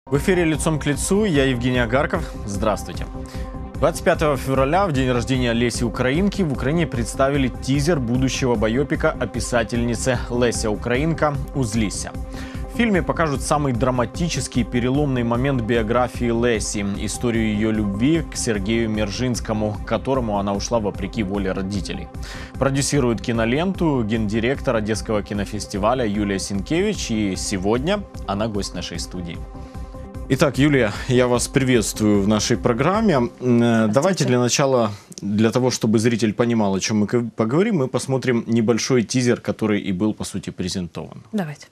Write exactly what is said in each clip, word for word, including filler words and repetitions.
В эфире «Лицом к лицу», я Евгений Агарков. Здравствуйте. двадцать пятого февраля, в день рождения Леси Украинки, в Украине представили тизер будущего байопика о писательнице Леся Украинка «Узлися». В фильме покажут самый драматический переломный момент биографии Леси, историю ее любви к Сергею Мержинскому, к которому она ушла вопреки воле родителей. Продюсирует киноленту гендиректор Одесского кинофестиваля Юлия Синкевич, и сегодня она гость нашей студии. Итак, Юлия, я вас приветствую в нашей программе. Давайте для начала, для того, чтобы зритель понимал, о чем мы поговорим, мы посмотрим небольшой тизер, который и был, по сути, презентован. Давайте.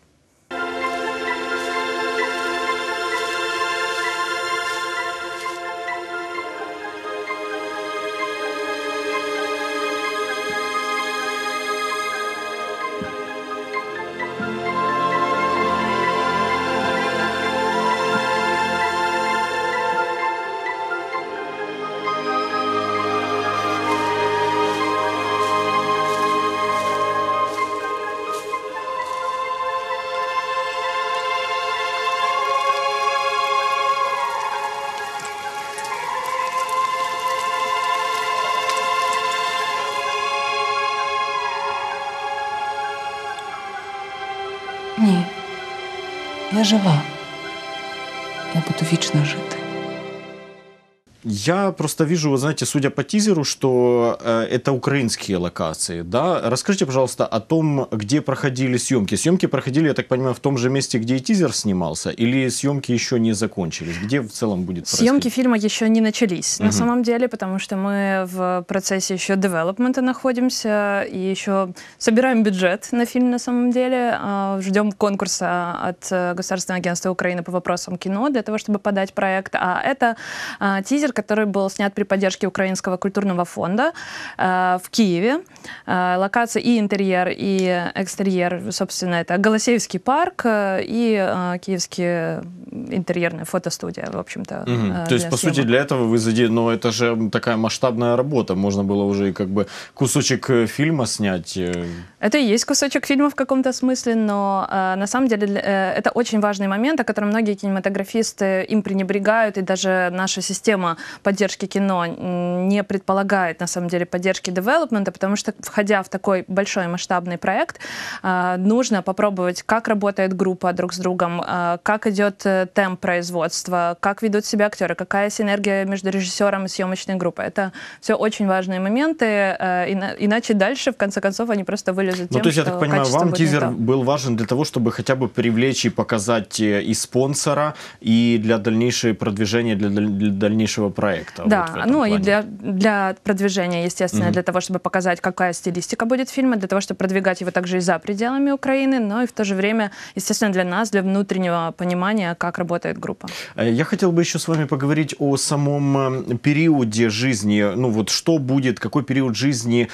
Ні, я жива. Я буду вічно жити. Я просто вижу, вы знаете, судя по тизеру, что э, это украинские локации, да? Расскажите, пожалуйста, о том, где проходили съемки. Съемки проходили, я так понимаю, в том же месте, где и тизер снимался, или съемки еще не закончились? Где в целом будет происходить? Съемки фильма еще не начались, угу. на самом деле, потому что мы в процессе еще девелопмента находимся и еще собираем бюджет на фильм, на самом деле. Ждем конкурса от Государственного агентства Украины по вопросам кино для того, чтобы подать проект. А это тизер, который был снят при поддержке Украинского культурного фонда э, в Киеве. Э, локация и интерьер, и экстерьер, собственно, это Голосеевский парк э, и э, Киевские интерьерная фотостудия, в общем-то. Угу. Э, То есть, по съемок. сути, для этого вы задели... Но это же такая масштабная работа. Можно было уже как бы кусочек фильма снять. Это и есть кусочек фильма в каком-то смысле, но э, на самом деле э, это очень важный момент, о котором многие кинематографисты им пренебрегают, и даже наша система поддержки кино не предполагает, на самом деле, поддержки девелопмента, потому что, входя в такой большой масштабный проект, нужно попробовать, как работает группа друг с другом, как идет темп производства, как ведут себя актеры, какая синергия между режиссером и съемочной группой. Это все очень важные моменты, иначе дальше, в конце концов, они просто вылезут тем, ну, то есть, что я так понимаю, вам тизер был важен для того, чтобы хотя бы привлечь и показать и спонсора, и для дальнейшего продвижения, для дальнейшего проекта. Да, вот ну плане. и для, для продвижения, естественно, mm-hmm. для того, чтобы показать, какая стилистика будет фильма, для того, чтобы продвигать его также и за пределами Украины, но и в то же время, естественно, для нас, для внутреннего понимания, как работает группа. Я хотел бы еще с вами поговорить о самом периоде жизни, ну вот что будет, какой период жизни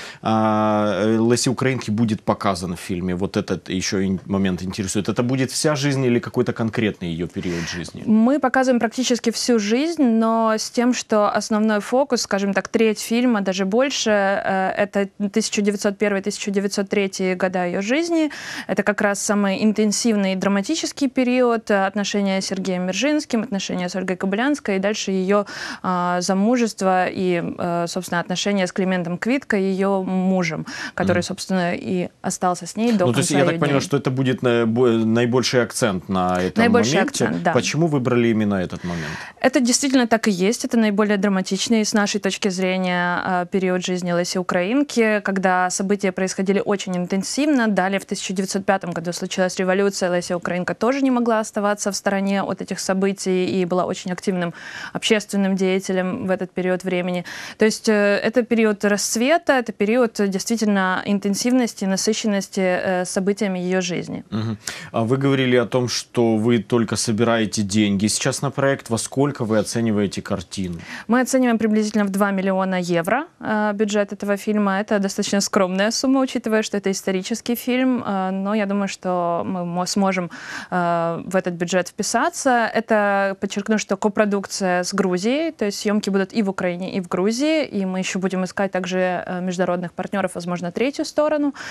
э, Леси Украинки будет показан в фильме, вот этот еще момент интересует. Это будет вся жизнь или какой-то конкретный ее период жизни? Мы показываем практически всю жизнь, но с тем, что основной фокус, скажем так, треть фильма, даже больше, это тысяча девятьсот первый — тысяча девятьсот третий года ее жизни. Это как раз самый интенсивный драматический период, отношения с Сергеем Мержинским, отношения с Ольгой Кобылянской, и дальше ее э, замужество и, э, собственно, отношения с Климентом Квитко, ее мужем, который, mm. собственно, и остался с ней до ну, конца то есть, я так дней. понял, что это будет наибольший акцент на этом наибольший моменте. Акцент, да. Почему выбрали именно этот момент? Это действительно так и есть. Это наиболее драматичный, с нашей точки зрения, период жизни Леси Украинки, когда события происходили очень интенсивно. Далее в тысяча девятьсот пятом году случилась революция. Леся Украинка тоже не могла оставаться в стороне от этих событий и была очень активным общественным деятелем в этот период времени. То есть это период расцвета, это период действительно интенсивности, насыщенности событиями ее жизни. Угу. А вы говорили о том, что вы только собираете деньги сейчас на проект. Во сколько вы оцениваете картину? Мы оцениваем приблизительно в два миллиона евро э, бюджет этого фильма. Это достаточно скромная сумма, учитывая, что это исторический фильм, э, но я думаю, что мы сможем э, в этот бюджет вписаться. Это, подчеркну, что копродукция с Грузией, то есть съемки будут и в Украине, и в Грузии, и мы еще будем искать также международных партнеров, возможно, третью сторону.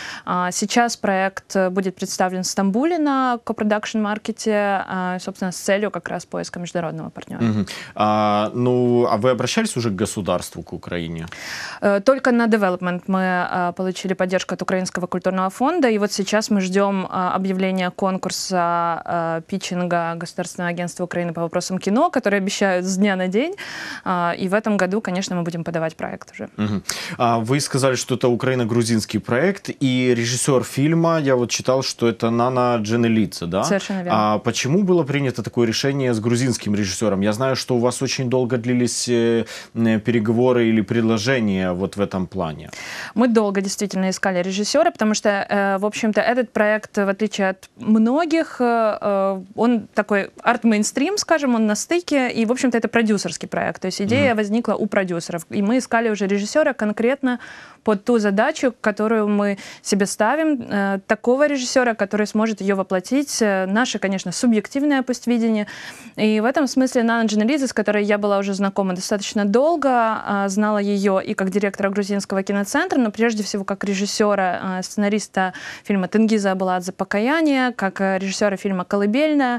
А, Сейчас проект будет представлен в Стамбуле на копродакшн-маркете, а, собственно, с целью как раз поиска международного партнера. Мгм. А, ну, а вы обращались уже к государству, к Украине? Э, Только на development мы а, получили поддержку от Украинского культурного фонда, и вот сейчас мы ждем а, объявления конкурса а, питчинга Государственного агентства Украины по вопросам кино, которые обещают с дня на день, А, и в этом году, конечно, мы будем подавать проект уже. Мгм. А вы сказали, что это украино-грузинский проект, и режиссер фильма, я вот читал, что это Нана Дженелидзе, да? Совершенно верно. А почему было принято такое решение с грузинским режиссером? Я знаю, что у вас очень долго длились э, э, переговоры или предложения вот в этом плане. Мы долго действительно искали режиссера, потому что, э, в общем-то, этот проект, в отличие от многих, э, э, он такой арт-мейнстрим, скажем, он на стыке, и, в общем-то, это продюсерский проект. То есть идея Мгм. возникла у продюсеров, и мы искали уже режиссера конкретно под ту задачу, которую мы себе ставим, э, такого режиссера, который сможет ее воплотить. Э, Наше, конечно, субъективное пусть видение. И в этом смысле Нана Дженелидзе, с которой я была уже знакома достаточно долго, а, знала ее и как директора грузинского киноцентра, но прежде всего как режиссера, а, сценариста фильма «Тенгиза Абаладзе. Покаяние», как а, режиссера фильма «Колыбельная».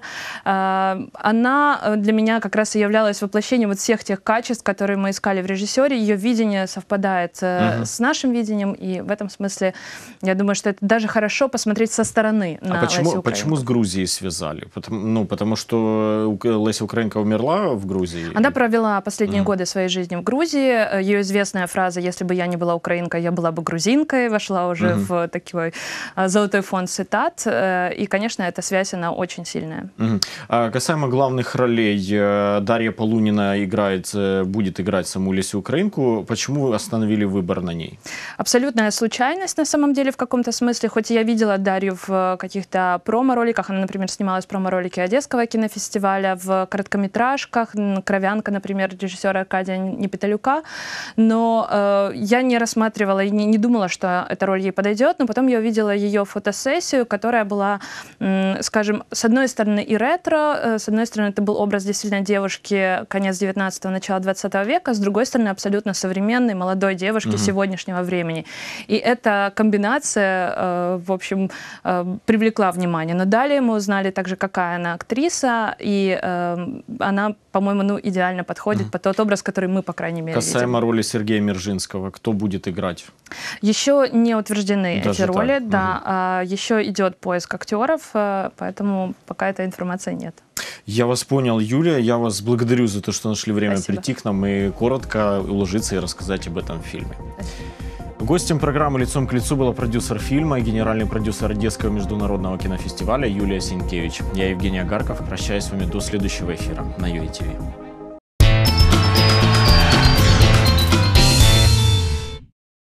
А, Она а, для меня как раз и являлась воплощением вот всех тех качеств, которые мы искали в режиссере. Ее видение совпадает а, Мгм. с нашим видением, и в этом смысле я думаю, что это даже хорошо посмотреть со стороны на А почему, Лесю почему с Украинку. Грузией связали? Потому, ну, потому что Ук- Леся Украинка умерла в Грузии? Она провела последние Мгм. годы своей жизни в Грузии. Ее известная фраза «Если бы я не была украинкой, я была бы грузинкой» вошла уже Мгм. в такой а, золотой фонд цитат. Э, И, конечно, эта связь, она очень сильная. Мгм. А касаемо главных ролей, э, Дарья Полунина играет, э, будет играть саму Лесю Украинку. Почему остановили выбор на ней? Абсолютная случайность, на самом деле, в каком-то смысле. Хоть я видела Дарью в э, каких-то промо-роликах, она, например, снималась в промо-ролике Одесского кинофестиваля, в короткометражках, м, «Кровянка», например, режиссера Аркадия Непетелюка, но э, я не рассматривала и не, не думала, что эта роль ей подойдет, но потом я увидела ее фотосессию, которая была, м, скажем, с одной стороны и ретро, э, с одной стороны это был образ действительно девушки конец девятнадцатого, начала двадцатого века, с другой стороны абсолютно современной молодой девушки Мгм. сегодняшнего времени. И эта комбинация, э, в общем, э, привлекла внимание. Но далее мы узнали также, какая она актриса, и э, она, по-моему, ну, идеально подходит Мгм. под тот образ, который мы, по крайней мере, Касаемо видим. роли Сергея Мержинского, кто будет играть? Еще не утверждены Даже эти так? роли, Мгм. да. А, еще идет поиск актеров, э, поэтому пока этой информации нет. Я вас понял, Юлия. Я вас благодарю за то, что нашли время Спасибо. прийти к нам и коротко уложиться и рассказать об этом фильме. Гостем программы «Лицом к лицу» была продюсер фильма и генеральный продюсер Одесского международного кинофестиваля Юлия Сенкевич. Я Евгений Агарков. Прощаюсь с вами до следующего эфира на ю эй ти ви.